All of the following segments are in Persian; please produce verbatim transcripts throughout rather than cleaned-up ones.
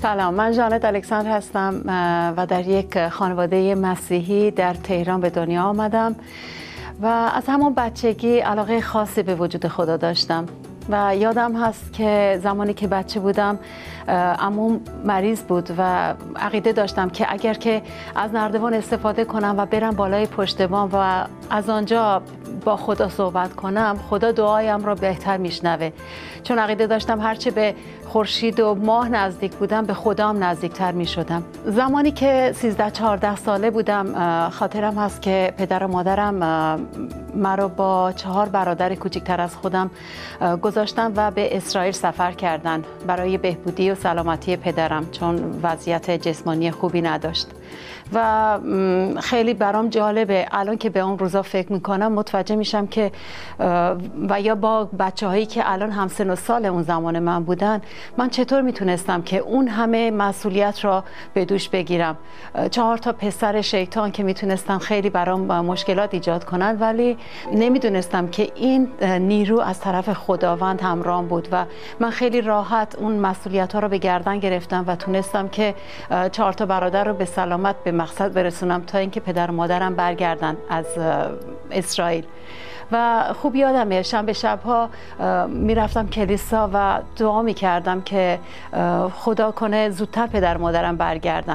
سلام، من ژانت الکساندر هستم و در یک خانواده مسیحی در تهران به دنیا آمدم و از همون بچگی علاقه خاصی به وجود خدا داشتم و یادم هست که زمانی که بچه بودم عموم مریض بود و عقیده داشتم که اگر که از نردبان استفاده کنم و برم بالای پشت بام و از آنجا با خدا صحبت کنم، خدا دعایم را بهتر میشنوه. چون عقیده داشتم هرچه به خورشید و ماه نزدیک بودم به خدام نزدیکتر می شدم. زمانی که سیزده چهارده ساله بودم خاطرم هست که پدر و مادرم مرا با چهار برادر کوچکتر از خودم گذاشتن و به اسرائیل سفر کردن برای بهبودی و سلامتی پدرم، چون وضعیت جسمانی خوبی نداشت. و خیلی برام جالبه الان که به اون روزا فکر میکنم متوجه میشم که و یا با بچه هایی که الان هم سن و سال اون زمان من بودن، من چطور میتونستم که اون همه مسئولیت را به دوش بگیرم. چهار تا پسر شیطان که میتونستن خیلی برام مشکلات ایجاد کنن، ولی نمیدونستم که این نیرو از طرف خداوند همراهم بود و من خیلی راحت اون مسئولیت ها رو به گردن گرفتم و تونستم که چهار تا برادر رو به سلامت به مقصد برسونم تا اینکه پدر و مادرم برگردن از اسرائیل. و خوب یادمه شنبه شبها میرفتم کلیسا و دعا میکردم که خدا کنه زودتر پدر و مادرم برگردن.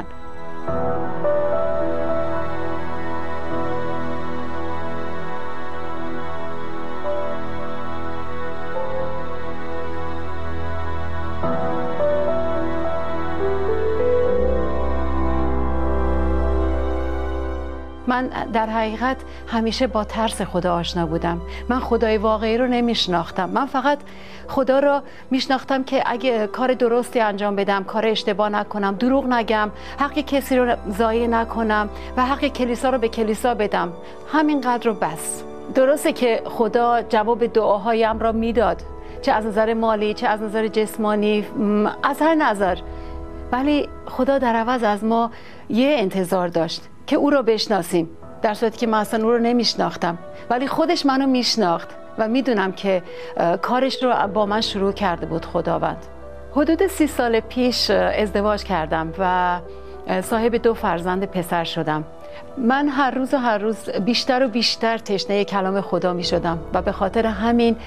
من در حقیقت همیشه با ترس خدا آشنا بودم. من خدای واقعی رو نمیشناختم. من فقط خدا رو میشناختم که اگه کار درستی انجام بدم، کار اشتباه نکنم، دروغ نگم، حق کسی رو ضایع نکنم و حق کلیسا رو به کلیسا بدم، همینقدر رو بس. درسته که خدا جواب دعاهایم را میداد، چه از نظر مالی، چه از نظر جسمانی، از هر نظر، ولی خدا در عوض از ما یه انتظار داشت که او رو بشناسیم، در صورتی که من اصلا او رو نمیشناختم، ولی خودش منو میشناخت و میدونم که کارش رو با من شروع کرده بود خداوند. حدود سی سال پیش ازدواج کردم و صاحب دو فرزند پسر شدم. من هر روز و هر روز بیشتر و بیشتر تشنه کلام خدا میشدم و به خاطر همین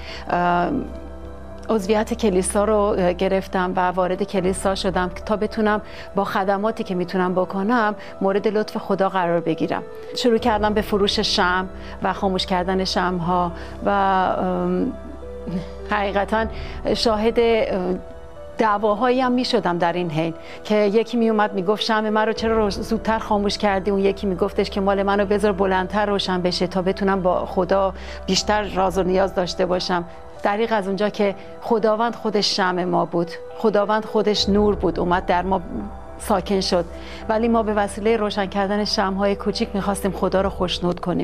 عضویت کلیسا رو گرفتم و وارد کلیسا شدم تا بتونم با خدماتی که میتونم بکنم مورد لطف خدا قرار بگیرم. شروع کردم به فروش شمع و خاموش کردن شمع ها و حقیقتا شاهد دعواهایی هم می شدم در این حین که یکی می اومد می گفت شمع من رو چرا زودتر خاموش کردی، اون یکی می گفتش که مال منو بذار بلندتر روشن بشه تا بتونم با خدا بیشتر راز و نیاز داشته باشم. دقیق از اونجا که خداوند خودش شمع ما بود، خداوند خودش نور بود، اومد در ما ساکن شد، ولی ما به وسیله روشن کردن شمع‌های کوچیک می‌خواستیم خدا رو خوشنود کنیم.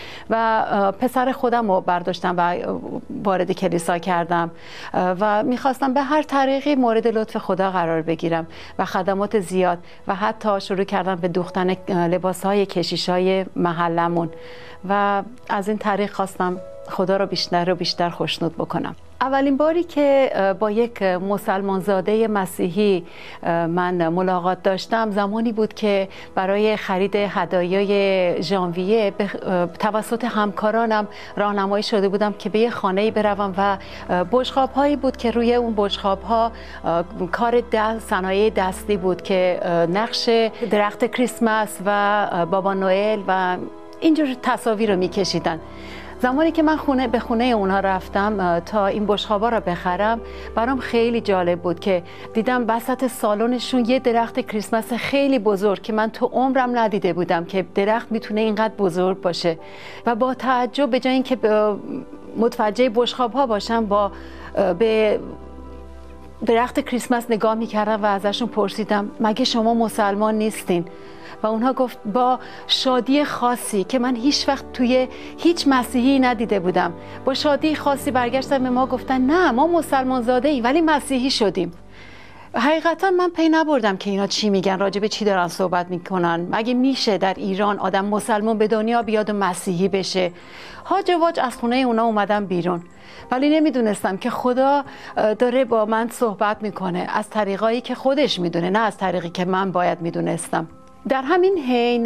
و پسر خودم رو برداشتم و وارد کلیسا کردم و می‌خواستم به هر طریقی مورد لطف خدا قرار بگیرم و خدمات زیاد و حتی شروع کردم به دوختن لباس‌های کشیش‌های محلمون و از این طریق خواستم خدا رو بیشتر و بیشتر خوشنود بکنم. اولین باری که با یک مسلمان زاده مسیحی من ملاقات داشتم زمانی بود که برای خرید هدایای ژانویه به توسط همکارانم راهنمایی شده بودم که به یه خانه‌ای بروم و بشقاب‌هایی بود که روی اون بشقاب‌ها کار دست، صنایع دستی بود که نقش درخت کریسمس و بابا نوئل و اینجور تصاویر رو می‌کشیدن. زمانی که من خونه به خونه اونها رفتم تا این بشقابا را بخرم، برام خیلی جالب بود که دیدم وسط سالنشون یه درخت کریسمس خیلی بزرگ که من تو عمرم ندیده بودم که درخت میتونه اینقدر بزرگ باشه و با تعجب به جای اینکه متوجه بشقاب‌ها باشم با به درخت کریسمس نگاه میکردم و ازشون پرسیدم مگه شما مسلمان نیستین؟ و اونها گفت با شادی خاصی که من هیچ وقت توی هیچ مسیحی ندیده بودم، با شادی خاصی برگشتن به ما گفتن نه ما مسلمان زاده ای ولی مسیحی شدیم. حقیقتا من پی نبردم که اینا چی میگن، راجع به چی دارن صحبت میکنن. مگه میشه در ایران آدم مسلمان به دنیا بیاد و مسیحی بشه؟ هاج و واج از خونه اونا اومدم بیرون، ولی نمیدونستم که خدا داره با من صحبت میکنه از طریقایی که خودش میدونه، نه از طریقی که من باید میدونستم. در همین حین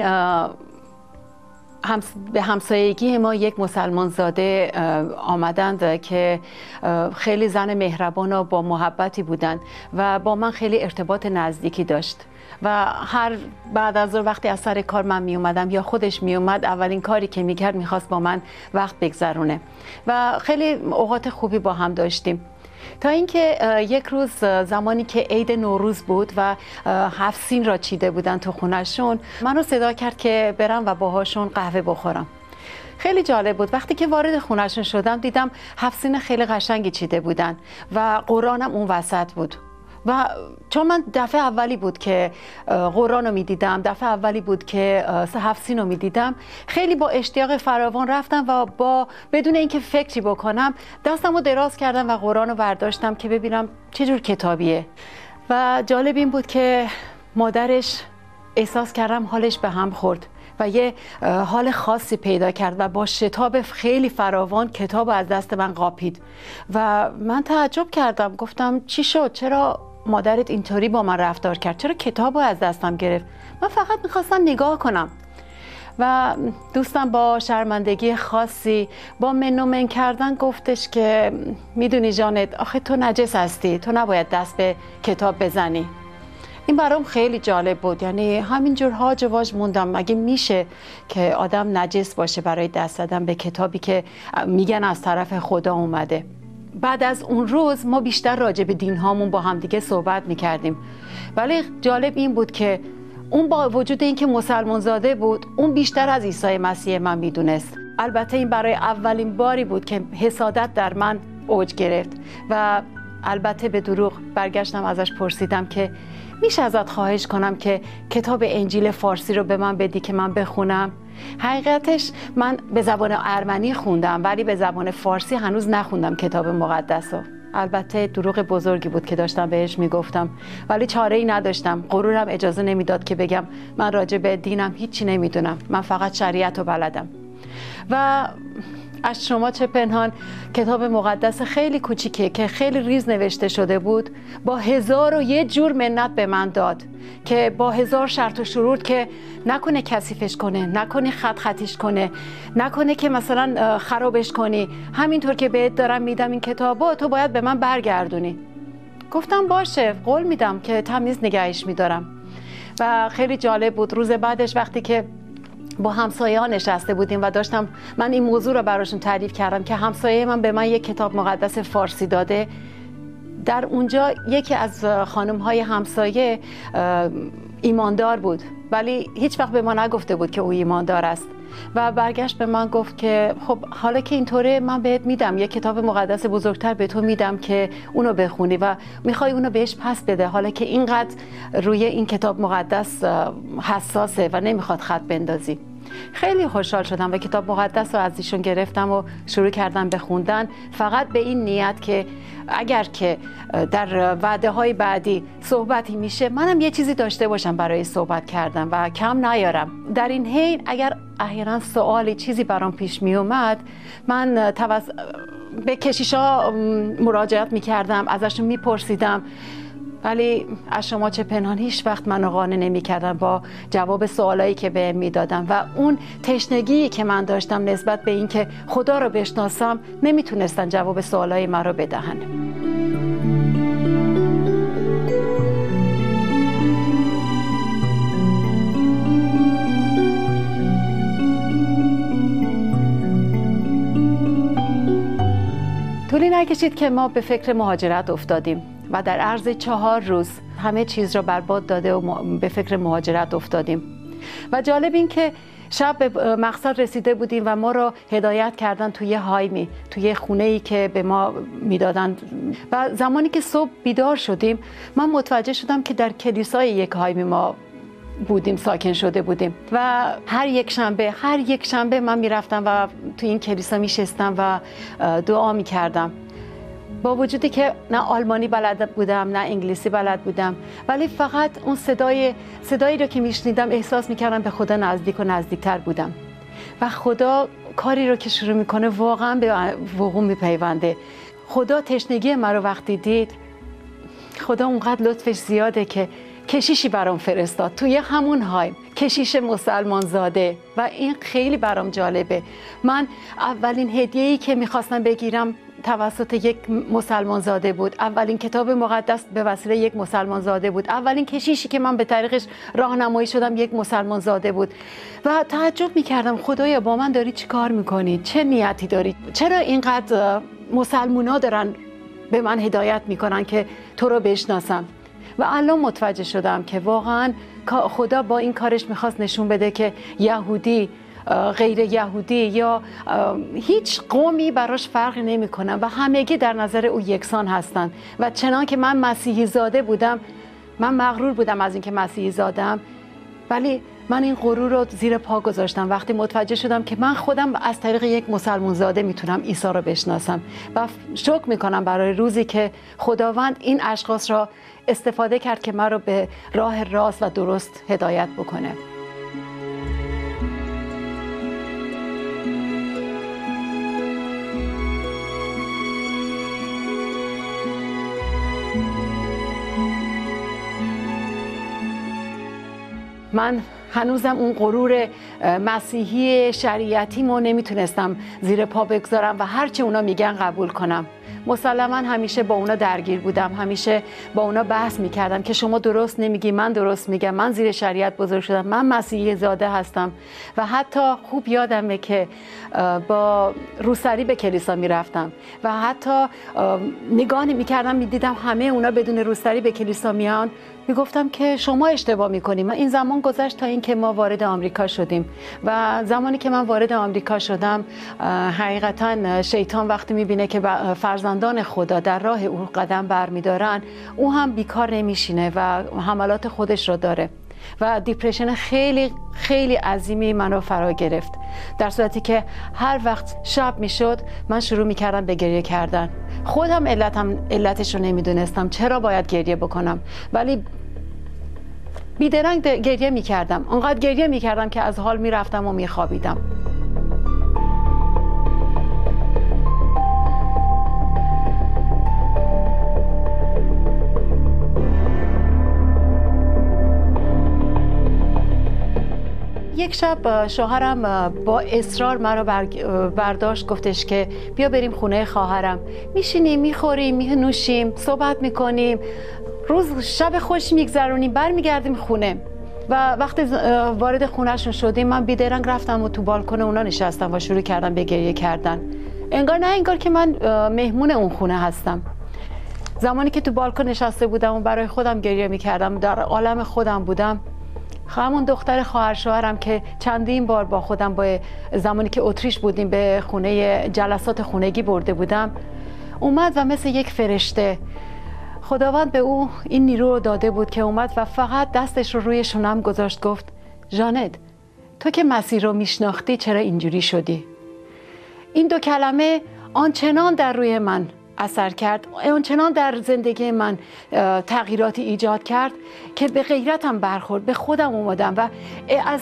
همس... به همسایگی ما یک مسلمان زاده آمدند که خیلی زن مهربان و با محبتی بودند و با من خیلی ارتباط نزدیکی داشت و هر بعد از وقتی از سر کار من می اومدم یا خودش می اومد، اولین کاری که می کرد می خواست با من وقت بگذرونه و خیلی اوقات خوبی با هم داشتیم. تا اینکه یک روز زمانی که عید نوروز بود و هفت سین را چیده بودن تو خونهشون، منو صدا کرد که برم و باهاشون قهوه بخورم. خیلی جالب بود. وقتی که وارد خونهشون شدم دیدم هفت سین خیلی قشنگی چیده بودن و قرآنم اون وسط بود و چون من دفعه اولی بود که قرآن رو می دیدم، دفعه اولی بود که هفت سین رو می دیدم، خیلی با اشتیاق فراوان رفتم و با بدون اینکه فکری بکنم دستم رو دراز کردم و قرآن رو برداشتم که ببینم چه جور کتابیه. و جالب این بود که مادرش احساس کردم حالش به هم خورد و یه حال خاصی پیدا کرد و با شتاب خیلی فراوان کتاب از دست من قاپید و من تعجب کردم. گفتم چی شد؟ چرا مادرت اینطوری با من رفتار کرد؟ چرا کتابو از دستم گرفت؟ من فقط میخواستم نگاه کنم. و دوستم با شرمندگی خاصی، با من و من کردن گفتش که میدونی جانت، آخه تو نجس هستی، تو نباید دست به کتاب بزنی. این برام خیلی جالب بود، یعنی همینجور هاج و واج موندم مگه میشه که آدم نجس باشه برای دست زدن به کتابی که میگن از طرف خدا اومده. بعد از اون روز ما بیشتر راجع به دین هامون با هم دیگه صحبت میکردیم، ولی جالب این بود که اون با وجود اینکه مسلمان زاده بود، اون بیشتر از عیسی مسیح من میدونست. البته این برای اولین باری بود که حسادت در من اوج گرفت و البته به دروغ برگشتم ازش پرسیدم که میشه ازت خواهش کنم که کتاب انجیل فارسی رو به من بدی که من بخونم؟ حقیقتش من به زبان ارمنی خوندم ولی به زبان فارسی هنوز نخوندم کتاب مقدس رو. البته دروغ بزرگی بود که داشتم بهش میگفتم، ولی چاره ای نداشتم. غرورم اجازه نمیداد که بگم من راجع به دینم هیچی نمیدونم، من فقط شریعت رو بلدم. و از شما چه پنهان، کتاب مقدس خیلی کوچیکه که خیلی ریز نوشته شده بود با هزار و یه جور منت به من داد که با هزار شرط و شروط که نکنه کثیفش کنه، نکنه خط خطیش کنه، نکنه که مثلا خرابش کنی، همینطور که بهت دارم میدم این کتابو تو باید به من برگردونی. گفتم باشه، قول میدم که تمیز نگهش میدارم. و خیلی جالب بود. روز بعدش وقتی که با همسایه ها نشسته بودیم و داشتم من این موضوع رو براشون تعریف کردم که همسایه من به من یک کتاب مقدس فارسی داده، در اونجا یکی از خانم های همسایه ایماندار بود ولی هیچ وقت به ما نگفته بود که او ایماندار است و برگشت به من گفت که خب حالا که اینطوره من بهت میدم یک کتاب مقدس بزرگتر به تو میدم که اونو بخونی و میخوای اونو بهش پس بده، حالا که اینقدر روی این کتاب مقدس حساسه و نمیخواد خط بندازی. خیلی خوشحال شدم و کتاب مقدس رو از ایشون گرفتم و شروع کردم به خوندن، فقط به این نیت که اگر که در وعده های بعدی صحبتی میشه منم یه چیزی داشته باشم برای صحبت کردن و کم نیارم. در این حین اگر احیانا سوالی چیزی برام پیش می اومد، من توس... به کشیشا مراجعت میکردم، ازشون میپرسیدم، ولی از شما چه پنهان هیچ وقت منو قانع نمی‌کردن با جواب سوالایی که بهم میدادن و اون تشنگی که من داشتم نسبت به این که خدا رو بشناسم نمیتونستن جواب سوالای من رو بدهن. طولی نکشید که ما به فکر مهاجرت افتادیم و در عرض چهار روز همه چیز را برباد داده و به فکر مهاجرت افتادیم. و جالب این که شب به مقصد رسیده بودیم و ما را هدایت کردن توی هایمی، توی خونه‌ای که به ما میدادن. و زمانی که صبح بیدار شدیم من متوجه شدم که در کلیسای یک هایمی ما بودیم، ساکن شده بودیم و هر یک شنبه هر یک شنبه من میرفتم و توی این کلیسا میشستم و دعا میکردم. با وجودی که نه آلمانی بلد بودم نه انگلیسی بلد بودم، ولی فقط اون صدای صدایی رو که میشنیدم احساس میکردم به خدا نزدیک و نزدیکتر بودم و خدا کاری رو که شروع میکنه واقعا به وقوع میپیونده. خدا تشنگی من رو وقتی دید، خدا اونقدر لطفش زیاده که کشیشی برام فرستاد توی همون هایم، کشیش مسلمان زاده، و این خیلی برام جالبه. من اولین هدیه‌ای که میخواستم بگیرم توسط یک مسلمان زاده بود، اولین کتاب مقدس به وسیله یک مسلمان زاده بود، اولین کشیشی که من به طریقش راهنمایی شدم یک مسلمان زاده بود و تعجب میکردم خدایا با من داری چی کار میکنی؟ چه نیتی داری؟ چرا اینقدر مسلمونا دارن به من هدایت میکنن که تو رو بشناسم؟ و الان متوجه شدم که واقعا خدا با این کارش میخواست نشون بده که یهودی، غیر یهودی یا هیچ قومی براش فرقی نمیکنن و همگی در نظر او یکسان هستند. و چنان که من مسیحی زاده بودم، من مغرور بودم از اینکه مسیحی زادم، ولی من این غرور رو زیر پا گذاشتم وقتی متوجه شدم که من خودم از طریق یک مسلمان زاده میتونم عیسی رو بشناسم. و شکر میکنم برای روزی که خداوند این اشخاص را استفاده کرد که من رو به راه راست و درست هدایت بکنه. من هنوزم اون غرور مسیحی شریعتیمو نمیتونستم زیر پا بگذارم و هرچی اونا میگن قبول کنم. مسلما همیشه با اونا درگیر بودم، همیشه با اونا بحث میکردم که شما درست نمیگی، من درست میگم، من زیر شریعت بزرگ شدم، من مسیحی زاده هستم. و حتی خوب یادمه که با روسری به کلیسا میرفتم و حتی نگاه میکردم میدیدم همه اونا بدون روسری به کلیسا میان، میگفتم که شما اشتباه میکنیم. این زمان گذشت تا اینکه ما وارد آمریکا شدیم و زمانی که من وارد آمریکا شدم حقیقتا شیطان وقتی میبینه که فرزندان خدا در راه او قدم برمیدارن، او هم بیکار نمیشینه و حملات خودش رو داره و دیپرشن خیلی خیلی عظیمی منو فرا گرفت. در صورتی که هر وقت شب میشد من شروع میکردم به گریه کردن. خودم علتم علتش رو نمیدونستم چرا باید گریه بکنم، ولی بیدرنگ گریه میکردم. اونقدر گریه میکردم که از حال میرفتم و میخوابیدم. یک شب شوهرم با اصرار مرا برداشت، گفتش که بیا بریم خونه خواهرم، میشینیم میخوریم مینوشیم صحبت میکنیم، روز شب خوش میگذرونیم، برمیگردیم خونه. و وقتی وارد خونهشون شدیم من بیدرنگ رفتم و تو بالکن اونا نشستم و شروع کردم به گریه کردن. انگار نه انگار که من مهمون اون خونه هستم. زمانی که تو بالکن نشسته بودم و برای خودم گریه میکردم، در عالم خودم بودم، همون دختر خواهر شوهرم که چندین بار با خودم با زمانی که اتریش بودیم به خونه جلسات خونگی برده بودم، اومد و مثل یک فرشته خداوند به او این نیرو رو داده بود که اومد و فقط دستش رو روی شونم گذاشت، گفت ژانت تو که مسیح رو میشناختی چرا اینجوری شدی؟ این دو کلمه آنچنان در روی من اثر کرد، آنچنان در زندگی من تغییراتی ایجاد کرد که به غیرتم برخورد، به خودم اومدم و از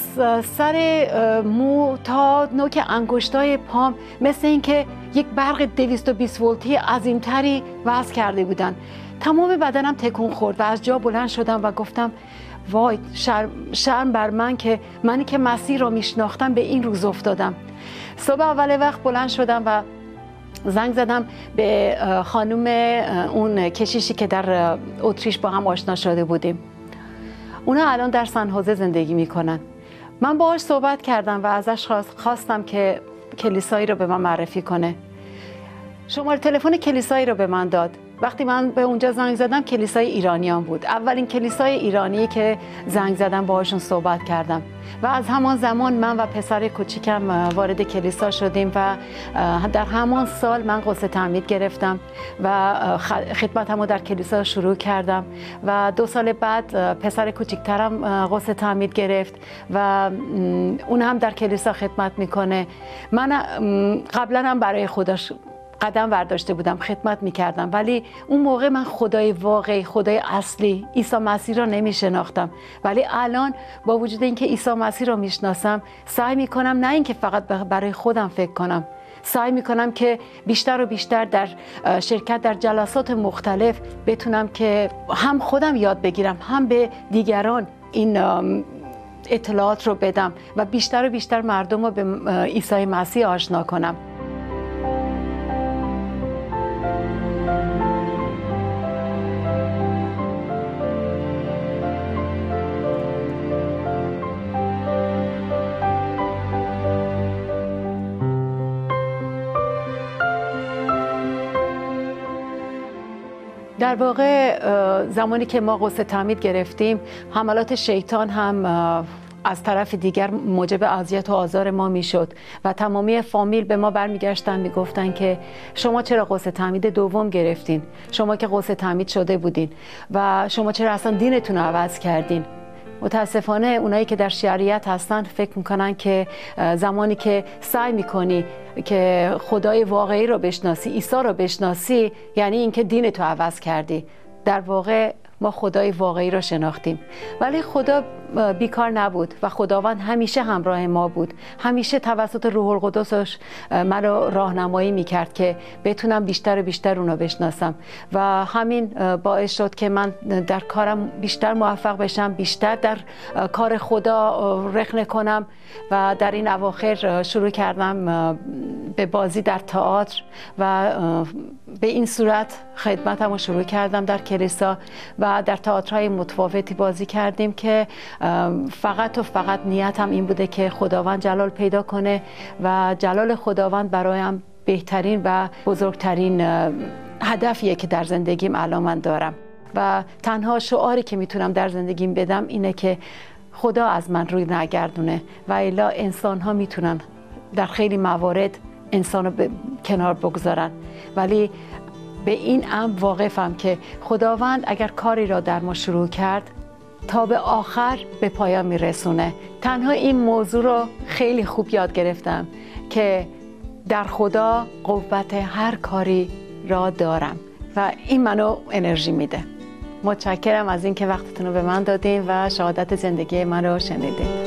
سر مو تا نوک انگشتای پام مثل اینکه یک برق دویست و بیست ولتی عظیمتری وصل کرده بودن. تمام بدنم تکون خورد و از جا بلند شدم و گفتم وای شرم, شرم بر من که منی که مسیح را میشناختم به این روز افتادم. صبح اول وقت بلند شدم و زنگ زدم به خانم اون کشیشی که در اتریش با هم آشنا شده بودیم. اونا الان در سن خوزه زندگی میکنن. من باهاش صحبت کردم و ازش خواستم که کلیسایی رو به من معرفی کنه. شماره تلفن کلیسایی رو به من داد. وقتی من به اونجا زنگ زدم کلیسای ایرانیان بود. اولین کلیسای ایرانی که زنگ زدم باهاشون صحبت کردم و از همان زمان من و پسر کوچیکم وارد کلیسا شدیم و در همان سال من غسل تعمید گرفتم و خدمتم رو در کلیسا شروع کردم و دو سال بعد پسر کوچیکترم غسل تعمید گرفت و اون هم در کلیسا خدمت میکنه. من قبلا هم برای خودش قدم برداشته بودم، خدمت میکردم، ولی اون موقع من خدای واقعی، خدای اصلی عیسی مسیح را نمیشناختم. ولی الان با وجود اینکه عیسی مسیح را میشناسم، سعی میکنم نه اینکه فقط برای خودم فکر کنم، سعی میکنم که بیشتر و بیشتر در شرکت در جلسات مختلف بتونم که هم خودم یاد بگیرم، هم به دیگران این اطلاعات رو بدم و بیشتر و بیشتر مردم رو به عیسی مسیح آشنا کنم. در واقع زمانی که ما غسل تعمید گرفتیم، حملات شیطان هم از طرف دیگر موجب اذیت و آزار ما میشد و تمامی فامیل به ما برمیگشتن میگفتن که شما چرا غسل تعمید دوم گرفتین؟ شما که غسل تعمید شده بودین و شما چرا اصلا دینتون رو عوض کردین؟ متاسفانه اونایی که در شریعت هستن فکر میکنن که زمانی که سعی میکنی که خدای واقعی رو بشناسی، عیسی رو بشناسی، یعنی اینکه دینتو عوض کردی. در واقع ما خدای واقعی رو شناختیم، ولی خدا بیکار نبود و خداوند همیشه همراه ما بود. همیشه توسط روح القدسش منو راهنمایی میکرد که بتونم بیشتر و بیشتر اونو بشناسم و همین باعث شد که من در کارم بیشتر موفق بشم، بیشتر در کار خدا رخنه کنم و در این اواخر شروع کردم به بازی در تئاتر و به این صورت خدمتم رو شروع کردم در کلیسا و در تئاترهای متفاوتی بازی کردیم که فقط و فقط نیتم این بوده که خداوند جلال پیدا کنه و جلال خداوند برایم بهترین و بزرگترین هدفیه که در زندگیم الان من دارم و تنها شعاری که میتونم در زندگیم بدم اینه که خدا از من روی نگردونه و الا انسان ها میتونن در خیلی موارد انسان رو به کنار بگذارن، ولی به این امر واقفم که خداوند اگر کاری را در ما شروع کرد تا به آخر به پایان میرسونه. تنها این موضوع رو خیلی خوب یاد گرفتم که در خدا قوت هر کاری را دارم و این منو انرژی میده. متشکرم از اینکه وقتتون رو به من دادین و شهادت زندگی من رو شنیدین.